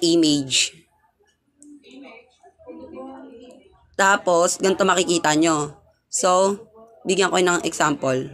image. Tapos, ganito makikita nyo. So, bigyan ko ng example.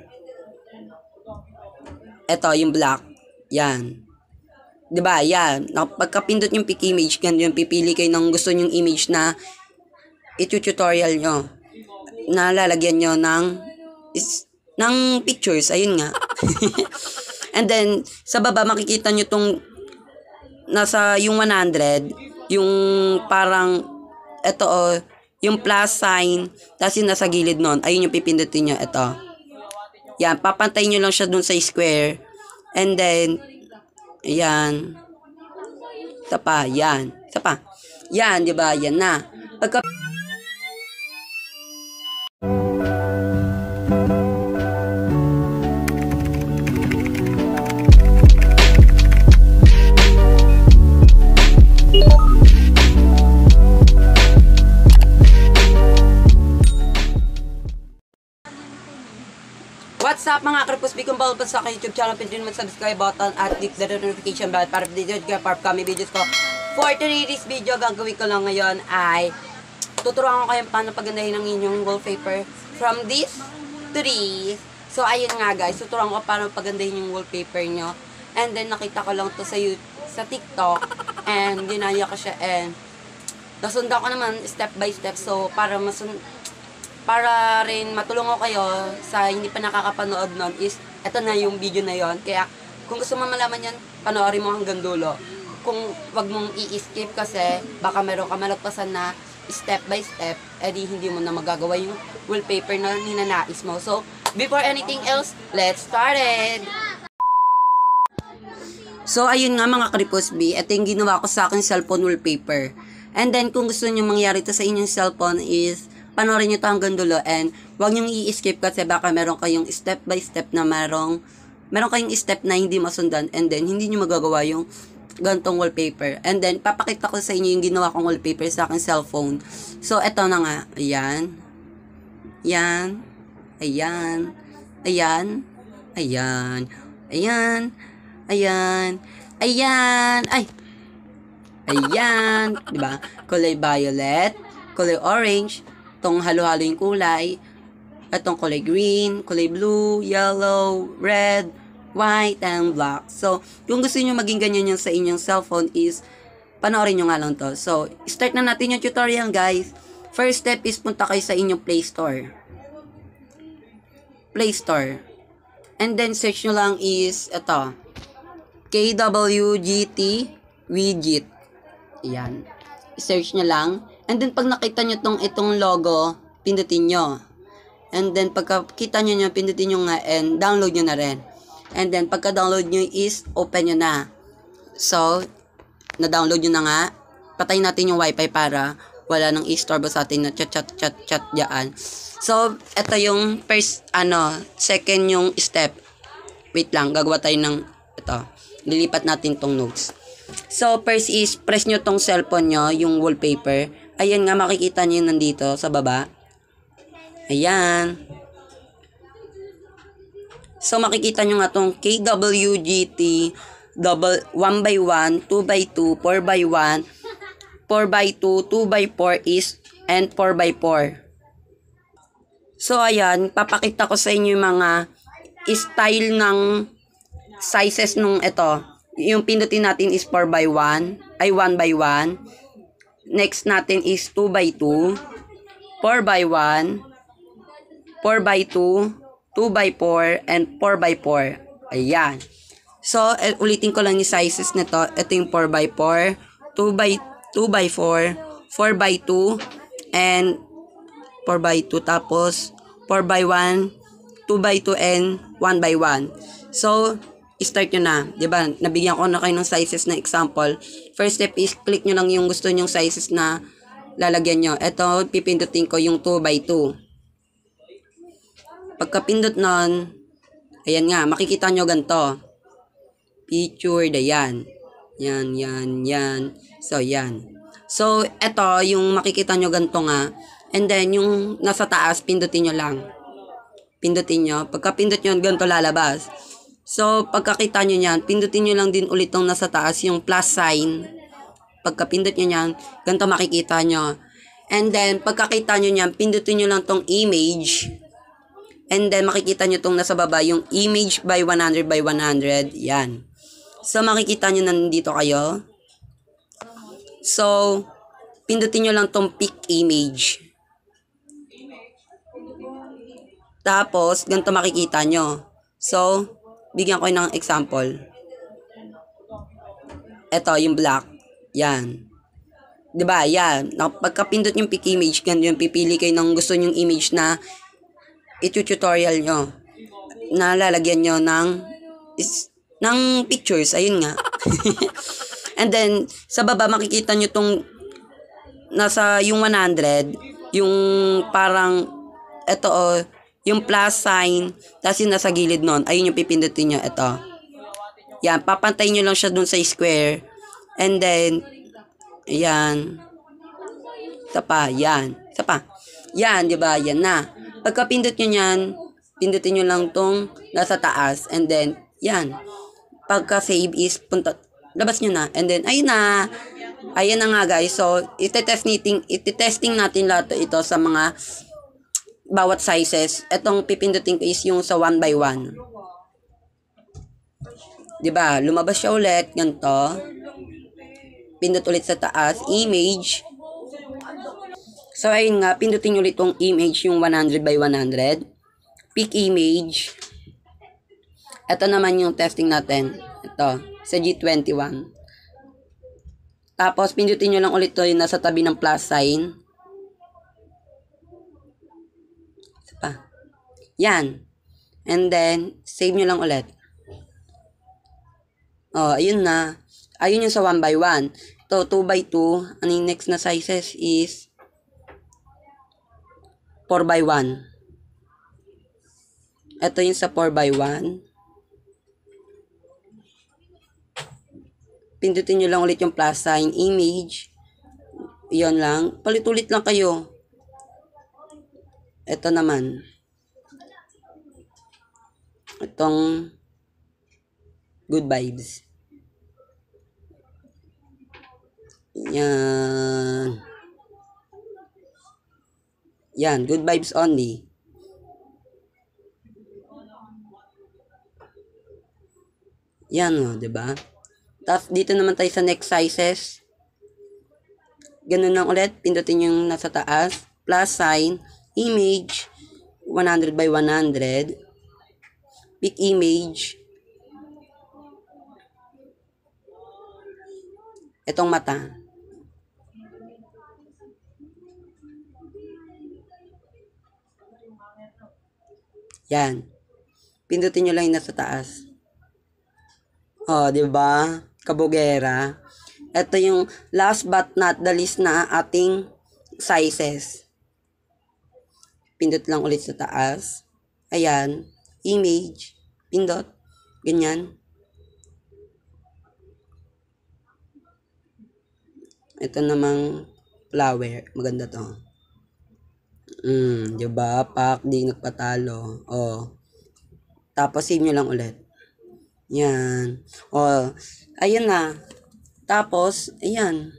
Ito, yung black. Yan. Diba? Yan. Pagkapindot yung pick image, ganito yung pipili kayo ng gusto nyong image na itututorial nyo. Na lalagyan nyo ng pictures. Ayun nga. And then, sa baba, makikita nyo tong nasa yung 100, yung parang, ito yung plus sign, tapos yung nasa gilid nun, ayun yung pipindutin nyo, ito. Yan, papantay nyo lang siya dun sa square. And then, ayan. Isa pa, yan. Isa pa. Yan, di ba? Yan na. Pagka What's up mga kripos, bigong bawal pa sa aking YouTube channel, pindutin mo subscribe button at click the notification bell para updated ka para upcoming videos ko. For today's video, gagawin ko lang ngayon ay tuturuan ko kayo paano pagandahin ng inyong wallpaper from this to this. So ayun nga guys, tuturuan ko paano pagandahin yung wallpaper nyo. And then nakita ko lang to sa TikTok and ginaya ko siya and nasundan ko naman step by step. So para rin matulungan ko kayo sa hindi pa nakakapanood nun is eto na yung video na yon. Kaya kung gusto mo malaman yan, panoorin mo hanggang dulo. Kung wag mong i-skip kasi baka meron ka malagpasan na step by step, edi hindi mo na magagawa yung wallpaper na ninanais mo. So before anything else, let's start it! So ayun nga mga kripos B, ito yung ginawa ko sa aking cellphone wallpaper. And then kung gusto nyo mangyari ito sa inyong cellphone is panoorin nyo ito hanggang dulo and huwag nyo i-skip kasi baka meron kayong step by step na meron kayong step na hindi masundan and then hindi nyo magagawa yung gantong wallpaper. And then papakita ko sa inyo yung ginawa kong wallpaper sa aking cellphone. So eto na nga. Ayan. Ayan. Ayan. Ayan. Ayan. Ayan. Ayan. Ayan. Ay. Ayan. Diba? Kulay violet. Kulay orange. Itong halo-halo yung kulay, itong kulay green, kulay blue, yellow, red, white, and black. So, kung gusto nyo maging ganyan yung sa inyong cellphone is, panoorin nyo nga lang to. So, start na natin yung tutorial guys. First step is punta kayo sa inyong Play Store. Play Store. And then, search nyo lang is, ito, KWGT Widget. Ayan. Search nyo lang. And then, pag nakita nyo itong logo, pindutin nyo. And then, pagkakita nyo, pindutin nyo nga and download nyo na rin. And then, pagka-download nyo is open nyo na. So, na-download nyo na nga. Patayin natin yung wifi para wala nang istorbo sa atin na chat dyan. So, ito yung first, second yung step. Wait lang, gagawa tayo ng, ito. Lilipat natin tong notes. So, first is, press nyo tong cellphone nyo, yung wallpaper. Ayan nga, makikita nyo nandito sa baba. Ayan. So, makikita nyo nga tong KWGT 1x1, 2x2, 4x1, 4x2, 2x4 is, and 4x4. So, ayan, papakita ko sa inyo yung mga style ng sizes nung ito. Yung pindutin natin is 4x1, ay 1x1. Next natin is 2x2, 4x1, 4x2, 2x4, and 4x4. Ayan. So, ulitin ko lang yung sizes nito. Ito yung 4x4, 2x4, 4x2, and 4x2. Tapos, 4x1, 2x2, and 1x1. So, start nyo na. Diba? Nabigyan ko na kayo ng sizes na example. First step is click nyo lang yung gusto nyong sizes na lalagyan nyo. Ito, pipindutin ko yung 2x2. Pagkapindot nun, ayan nga, makikita nyo ganito. Picture, yan. Yan. So, yan. So, ito, yung makikita nyo ganito nga. And then, yung nasa taas, pindutin nyo lang. Pindutin nyo. Pagkapindot nyo, ganito lalabas. So, pagkakita nyo yan, pindutin nyo lang din ulit tong nasa taas, yung plus sign. pagkapindot nyo yan, ganito makikita nyo. And then, pagkakita nyo yan, pindutin nyo lang tong image. And then, makikita nyo tong nasa baba, yung image by 100 by 100. Yan. So, makikita nyo na nandito kayo. So, pindutin nyo lang tong pick image. Tapos, ganito makikita nyo. So, bigyan ko ng example. Ito, yung black. Yan. Diba? Yan. Pagkapindot yung pick image, ganito yung pipili kayo ng gusto nyong image na itututorial nyo. Na lalagyan nyo ng pictures. Ayun nga. And then, sa baba, makikita nyo tong nasa yung 100, yung parang, ito yung plus sign, tapos yung nasa gilid nun, ayun yung pipindutin nyo, ito. Yan, papantayin nyo lang siya dun sa square. And then, ayan. Isa pa, yan. Isa pa. Yan, di ba? Yan na. Pagka-pindot nyo yan, pindutin nyo lang tong nasa taas. And then, yan. Pagka-save is, labas nyo na. And then, ayun na. Ayan na nga guys. So, iti-testing natin lahat ito sa mga bawat sizes. Itong pipindutin ko is yung sa 1 by 1. Diba? Lumabas siya ulit. Ganito. Pindot ulit sa taas. Image. So, ayun nga. Pindutin ulit tong image yung 100 by 100. Pick image. Ito naman yung testing natin. Ito. Sa G21. Tapos, pindutin nyo lang ulit to yung nasa tabi ng plus sign. Yan. And then, save nyo lang ulit. Ayun na. Ayun yung sa 1 by 1. Ito, 2 by 2. Ano yung next na sizes is 4 by 1. Ito yung sa 4 by 1. Pindutin nyo lang ulit yung plus sign, image. Yun lang. Palit-ulit lang kayo. Ito naman. Itong good vibes. Yan. Yan, good vibes only. Yan o, diba? Tapos dito naman tayo sa next sizes. Ganun lang ulit. Pindutin yung nasa taas. Plus sign. Image. 100 by 100. Pick image. Itong mata. Yan. Pindutin nyo lang yung nasa taas. Diba? Kabugera. Ito yung last but not the least na ating sizes. Pindot lang ulit sa taas. Ayan. Image. Pindot. Ganyan. Ito namang flower. Maganda to. Diba? Pak, di nagpatalo. Tapos save nyo lang ulit. Yan. Ayun na. Tapos, ayan.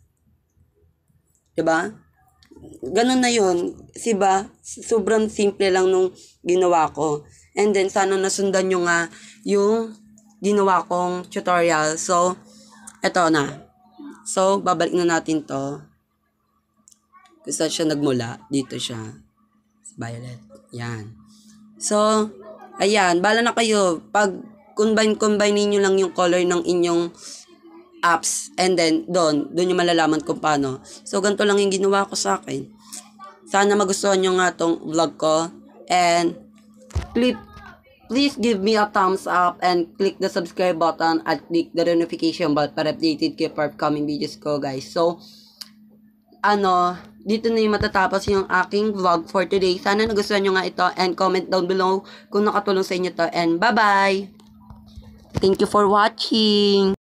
Diba? Ganun na yun. Diba? Sobrang simple lang nung ginawa ko. And then, sana nasundan nyo nga yung ginawa kong tutorial. So, eto na. So, babalik na natin to. Kung saan siya nagmula. Dito siya. Violet. Yan. So, ayan. Bala na kayo. Pag combine ninyo lang yung color ng inyong apps. And then, doon nyo malalaman kung paano. So, ganito lang yung ginawa ko sa akin. Sana magustuhan nyo nga tong vlog ko. And, please give me a thumbs up and click the subscribe button at click the notification bell para updated kayo for upcoming videos ko, guys. So, dito na yung matatapos yung aking vlog for today. Sana nagustuhan nyo nga ito and comment down below kung nakatulong sa inyo to. And bye-bye! Thank you for watching!